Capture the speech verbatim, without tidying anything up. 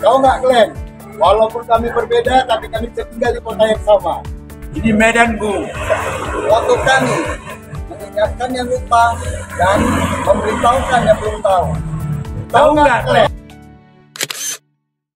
Tahu nggak Glenn? Walaupun kami berbeda, tapi kami tinggal di kota yang sama. Ini Medan, Bu. Waktu kami mengingatkan yang lupa dan memberitahukan yang belum tahu. Tahu nggak Glenn?